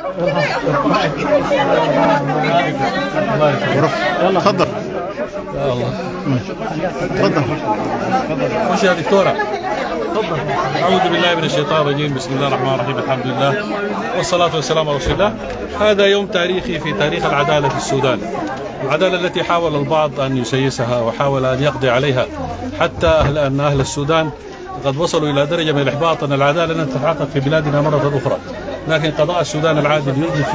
يلا تفضل. يا الله تفضل. خش يا دكتورة. تفضل. أعوذ بالله من الشيطان الرجيم، بسم الله الرحمن الرحيم، الحمد لله والصلاة والسلام على رسول الله. هذا يوم تاريخي في تاريخ العدالة في السودان، العدالة التي حاول البعض أن يسيسها وحاول أن يقضي عليها، حتى أن أهل السودان قد وصلوا إلى درجة من الإحباط أن العدالة لن تتحقق في بلادنا مرة أخرى. لكن قضاء السودان العادل يثبت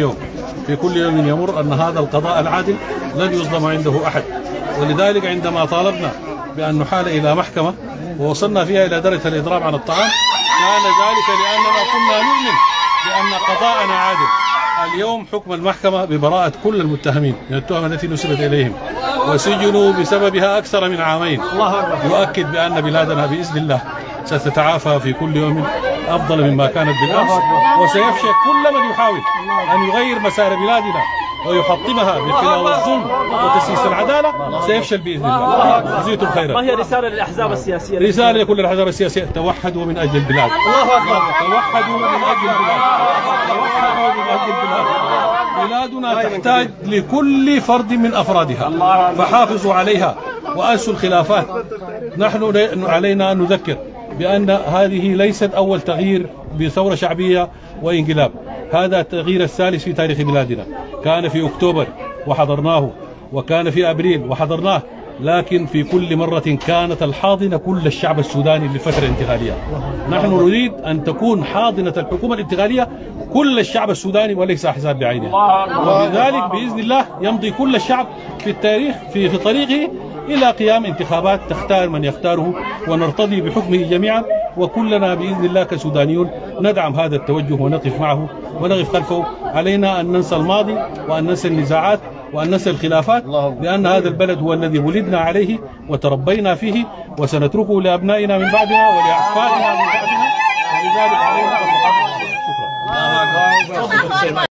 في كل يوم يمر أن هذا القضاء العادل لن يظلم عنده أحد. ولذلك عندما طالبنا بأن نحال إلى محكمة ووصلنا فيها إلى درجة الإضراب عن الطعام، كان ذلك لأننا كنا نؤمن بأن قضاءنا عادل. اليوم حكم المحكمة ببراءة كل المتهمين من التهم التي نسبت إليهم وسجنوا بسببها أكثر من عامين، يؤكد بأن بلادنا بإذن الله ستتعافى في كل يوم أفضل مما كانت بالأمس، وسيفشل كل من يحاول أن يغير مسار بلادنا ويحطمها من خلال الظلم وتسييس العدالة، سيفشل بإذن الله. جزيتم خيرا. ما هي رسالة للأحزاب السياسية؟ رسالة لكل الأحزاب السياسية: توحدوا من أجل البلاد. الله أكبر. توحدوا من أجل البلاد. توحدوا من أجل البلاد. بلادنا تحتاج لكل فرد من أفرادها، فحافظوا عليها وأنسوا الخلافات. نحن علينا أن نذكر بأن هذه ليست أول تغيير بثورة شعبية وانقلاب، هذا التغيير الثالث في تاريخ بلادنا. كان في أكتوبر وحضرناه، وكان في أبريل وحضرناه، لكن في كل مرة كانت الحاضنة كل الشعب السوداني للفترة الانتقالية. نحن نريد أن تكون حاضنة الحكومة الانتقالية كل الشعب السوداني وليس أحزاب بعينها، ولذلك بإذن الله يمضي كل الشعب في التاريخ في طريقه إلى قيام انتخابات تختار من يختاره، ونرتضي بحكمه جميعا. وكلنا بإذن الله كسودانيون ندعم هذا التوجه ونقف معه ونقف خلفه. علينا أن ننسى الماضي وأن ننسى النزاعات وأن ننسى الخلافات، لأن هذا البلد هو الذي ولدنا عليه وتربينا فيه، وسنتركه لأبنائنا من بعدنا ولأحفادنا من بعدنا، ولذلك علينا أن نحافظ. شكرا.